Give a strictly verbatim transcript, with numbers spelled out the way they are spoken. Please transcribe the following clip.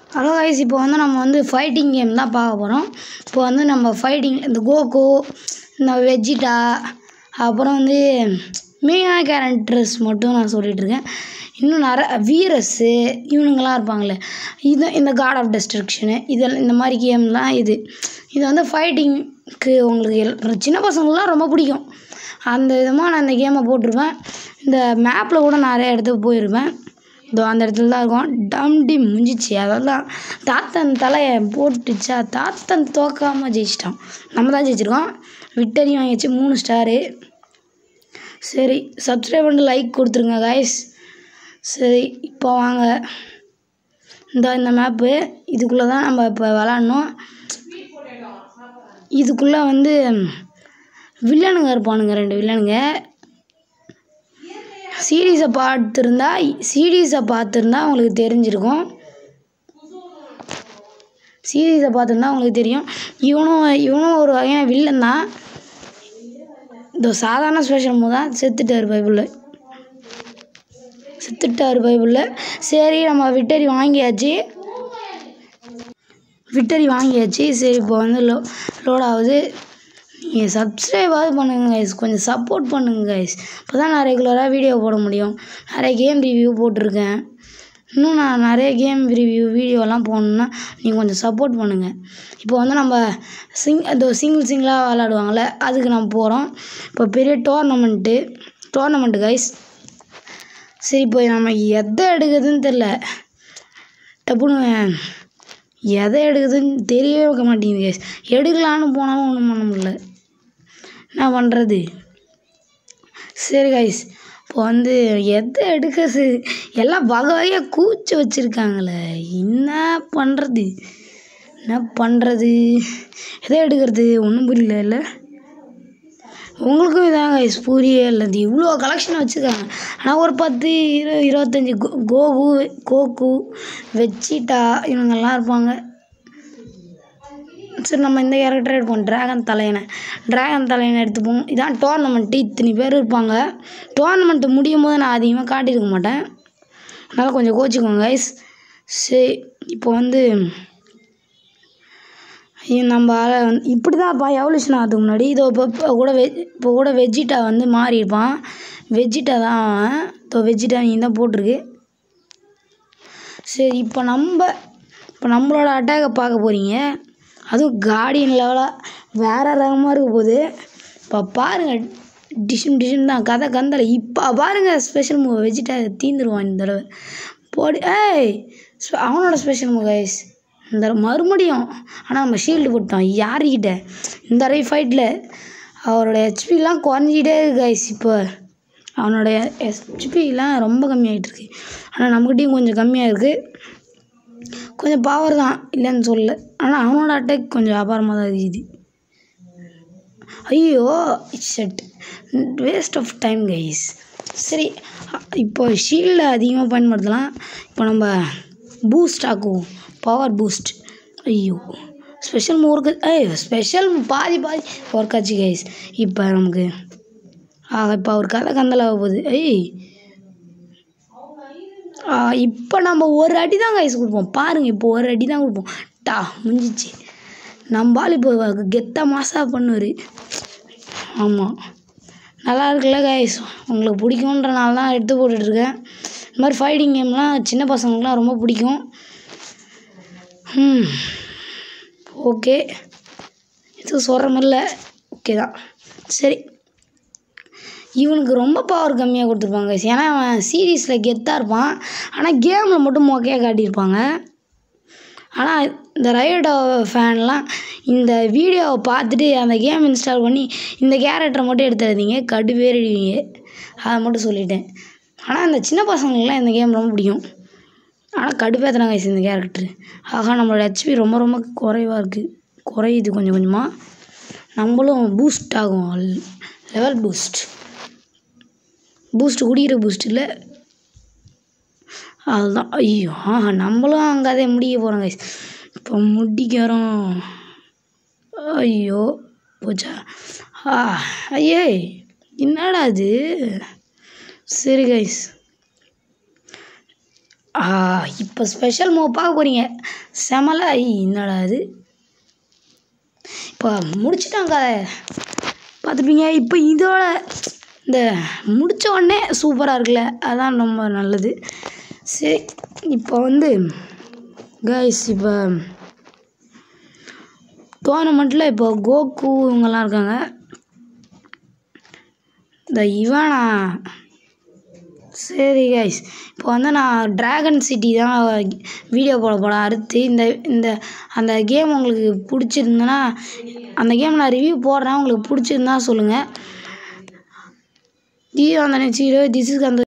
Hello guys, இப்போ வந்து நம்ம வந்து ஃபைட்டிங் கேம் தான் பார்க்க போகிறோம். இப்போ வந்து நம்ம ஃபைட்டிங் இந்த கோகு, இந்த வெஜிடா, அப்புறம் வந்து மெயினான கேரக்டர்ஸ் மட்டும் நான் சொல்லிகிட்ருக்கேன். இன்னும் நிறைய வீரஸு இவனுங்களாம் இருப்பாங்களே, இது இந்த காட் ஆஃப் டெஸ்ட்ரக்ஷனு, இதெல்லாம் இந்த மாதிரி கேம்லாம். இது இது வந்து ஃபைட்டிங்க்கு உங்களுக்கு சின்ன பசங்களுக்குலாம் ரொம்ப பிடிக்கும். அந்த விதமாக நான் இந்த கேமை போட்டிருப்பேன். இந்த மேப்பில் கூட நிறைய இடத்துக்கு போயிருப்பேன். இதோ அந்த இடத்துல தான் இருக்கும். டம் டிம் முடிஞ்சிச்சு. அதெல்லாம் தாத்தன் தலையை போட்டுச்சா, தாத்தன் தோக்காமல் ஜெயிச்சிட்டான். நம்ம தான் ஜெயிச்சிருக்கோம். விக்டரி வாங்கிச்சு மூணு ஸ்டாரு. சரி, சப்ஸ்கிரைப் பண்ணி லைக் கொடுத்துருங்க கைஸ். சரி, இப்போ வாங்க. இந்த இந்த மேப்பு இதுக்குள்ளே தான் நம்ம இப்போ விளாட்ணும். இதுக்குள்ளே வந்து வில்லனுங்க இருப்பானுங்க, ரெண்டு வில்லனுங்க. சீரீஸை பார்த்துருந்தா சீரீஸை பார்த்துருந்தா உங்களுக்கு தெரிஞ்சிருக்கும். சீரீஸை பார்த்துருந்தா உங்களுக்கு தெரியும். இவனும் இவனும் ஒரு வகையான வில்லன் தான். இந்த சாதாரண ஸ்பெஷல் மூ தான். செத்துட்டார் பைபிளில் செத்துட்டார் பைபிளில் சரி, நம்ம விக்டரி வாங்கியாச்சு விக்டரி வாங்கியாச்சு சரி, இப்போ வந்து லோ லோட் ஆகுது. நீங்கள் சப்ஸ்கிரைபாவது பண்ணுங்கள் கைஸ், கொஞ்சம் சப்போர்ட் பண்ணுங்கள் கைஸ். இப்போ தான் நான் ரெகுலராக வீடியோ போட முடியும். நிறைய கேம் ரிவ்யூ போட்டிருக்கேன். இன்னும் நான் நிறைய கேம் ரிவ்யூ வீடியோலாம் போடணுன்னா நீங்கள் கொஞ்சம் சப்போர்ட் பண்ணுங்கள். இப்போ வந்து நம்ம சிங் அந்த சிங்கிள் சிங்கிளாக விளாடுவாங்கள்ல, அதுக்கு நம்ம போகிறோம். இப்போ பெரிய டோர்னமெண்ட்டு டோர்னமெண்ட்டு கைஸ். சரி, இப்போ நம்ம எதை எடுக்குதுன்னு தெரில. டப்புன்னு எதை எடுக்குதுன்னு தெரியவே வைக்க மாட்டேங்குது கைஸ். எடுக்கலான்னு போனாலும் ஒன்றும் பண்ண முடியல. என்ன பண்ணுறது? சரி கைஸ், இப்போ வந்து எதை எடுக்கிறது, எல்லாம் வகை வகையாக கூச்சி வச்சுருக்காங்களே. என்ன பண்ணுறது என்ன பண்ணுறது எதை எடுக்கிறது ஒன்றும் புரியல. இல்லை உங்களுக்கும் இதாங்க கைஸ் புரியவே இல்லை. இவ்வளோ கலெக்ஷன் வச்சுருக்காங்க. ஆனால் ஒரு பத்து இரு இருபத்தஞ்சி கோ கோகு கோகு வெஜிடா இவங்கெல்லாம் இருப்பாங்க. சரி, நம்ம இந்த கேரக்டர் எடுப்போம். ட்ராகன் தலையனை ட்ராகன் தலையனை எடுத்துப்போம். இதான் டோர்னமெண்ட்டு. இத்தனை பேர் இருப்பாங்க. டோர்னமெண்ட்டு முடியும் போது நான் அதிகமாக காட்டியிருக்க மாட்டேன், அதனால் கொஞ்சம் கோச்சிக்கோங்க கைஸ். சரி, இப்போ வந்து நம்ம வந்து இப்படி தான் இப்போ எவல்யூஷன் ஆகிறதுக்கு முன்னாடி இதோ இப்போ இப்போ கூட வெ இப்போ கூட வெஜிடா வந்து மாறியிருப்பான். வெஜிடா தான் அவன். இப்போ வெஜிடா நீ தான் போட்டிருக்கு. சரி, இப்போ நம்ம இப்போ நம்மளோட அட்டாக்கை பார்க்க போகிறீங்க. அதுவும் கார்டியன் லெவலாக வேறு ரகமாக இருக்க போகுது. இப்போ பாருங்கள், டிஷன் டிஷன் தான் கதை கந்தலை. இப்போ பாருங்கள் ஸ்பெஷல் மூவ் வெஜிடா தீந்துருவான் இந்த தடவை போடி. ஏய், அவனோட ஸ்பெஷல் மூவ் கைஸ் இந்த மறுபடியும். ஆனால் நம்ம ஷீல்டு போட்டோம் யாருக்கிட்ட இந்த தடவை ஃபைட்டில். அவரோட ஹெச்பிலாம் குறைஞ்சிக்கிட்டே இருக்குது கைஸ். இப்போ அவனோட ஹெச்பிலாம் ரொம்ப கம்மியாகிட்டுருக்கு. ஆனால் நம்மக்கிட்டையும் கொஞ்சம் கம்மியாக இருக்குது. கொஞ்சம் பவர் தான், இல்லைன்னு சொல்லலை. ஆனால் அவனோட அட்டாக் கொஞ்சம் அபாரமாக தான் இருக்குது. ஐயோ set waste of time guys. சரி, இப்போ ஷீல்டை அதிகமாக பயன்படுத்தலாம். இப்போ நம்ம பூஸ்ட் ஆக்குவோம், பவர் பூஸ்ட். ஐயோ, ஸ்பெஷல் மூவ் இருக்குது. ஐயோ, ஸ்பெஷல் பாதி பாதி ஒர்க் ஆச்சு கைஸ். இப்போ நமக்கு இப்போ அவர் கதை கந்தலாக போகுது. ஐய், இப்போ நம்ம ஒரு அடி தான் கைஸ் கொடுப்போம். பாருங்கள், இப்போ ஒரு அடி தான் கொடுப்போம். டா முடிஞ்சிச்சு. நம்மளால் இப்போ கெத்த மாசாக பண்ணுவார். ஆமாம், நல்லா இருக்குல்ல கைஸ். உங்களுக்கு பிடிக்குன்றனால தான் எடுத்து போட்டுட்ருக்கேன். இந்த மாதிரி ஃபைட்டிங் கேம்லாம் சின்ன பசங்களுக்குலாம் ரொம்ப பிடிக்கும். ம் ஓகே, எதுவும் சொல்கிற மாதிரில ஓகே தான். சரி, இவனுக்கு ரொம்ப பவர் கம்மியாக கொடுத்துருப்பாங்க கைஸ். ஏன்னா அவன் சீரீஸில் கெத்தாக இருப்பான், ஆனால் கேமில் மட்டும் மொக்கையாக காட்டியிருப்பாங்க. ஆனால் இந்த ரைடோ ஃபேன்லாம் இந்த வீடியோவை பார்த்துட்டு அந்த கேம் இன்ஸ்டால் பண்ணி இந்த கேரக்டரை மட்டும் எடுத்துருந்தீங்க, கடு பேரிடுவீங்க. அதை மட்டும் சொல்லிட்டேன். ஆனால் இந்த சின்ன பசங்களுக்குலாம் இந்த கேம் ரொம்ப பிடிக்கும். ஆனால் கடுப்பேற்றுறாங்க கைஸ் இந்த கேரக்டரு. ஆகா, நம்மளோட ஹெச்பி ரொம்ப ரொம்ப குறைவாக இருக்குது. குறையுது கொஞ்சம் கொஞ்சமாக. நம்மளும் பூஸ்ட் ஆகும், லெவல் பூஸ்ட் பூஸ்ட் குடிக்கிற பூஸ்ட் இல்லை, அதுதான். ஐயோ, ஆஹா, நம்மளும் அங்கே அதே முடிக்க போகிறோம் கைஸ். இப்போ முடிக்கிறோம். ஐயோ போச்சா. ஆ ஐயே, என்னடா அது. சரி கைஸ், இப்போ ஸ்பெஷல் மூவ் பார்க்க போகிறீங்க. செமல என்னடா இது, இப்போ முடிச்சிட்டாங்க பார்த்துப்பீங்க. இப்போ இதோட இந்த முடித்த உடனே சூப்பராக இருக்குல்ல, அதான் ரொம்ப நல்லது. சரி இப்போ வந்து கைஸ், இப்போ டோர்னமெண்ட்டில் இப்போ கோகு இவங்கெல்லாம் இருக்காங்க. இந்த இவனா சரி கைஸ், இப்போ வந்து நான் ட்ராகன் சிட்டி தான் வீடியோ போட போகிறேன் அடுத்து. இந்த இந்த அந்த கேம் உங்களுக்கு பிடிச்சிருந்தனா அந்த கேம் நான் ரிவ்யூ போடுறேன், உங்களுக்கு பிடிச்சிருந்தா சொல்லுங்கள். டி அந்த நெக்ஸ்ட் வீடியோ திஸ் இஸ் அந்த